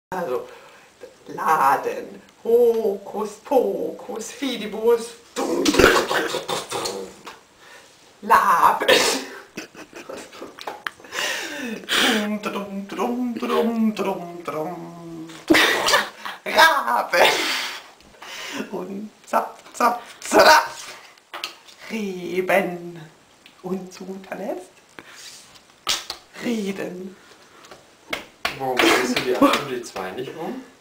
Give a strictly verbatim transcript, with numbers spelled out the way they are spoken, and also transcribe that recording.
Also, Laden, Hokus Pokus, Fidibus, Laben. Drum, drum, drum, drum, drum. Raben. Und zap, zap, zap. Reben. Und zu guter Letzt reden. Warum drehst du die acht und die zwei nicht um?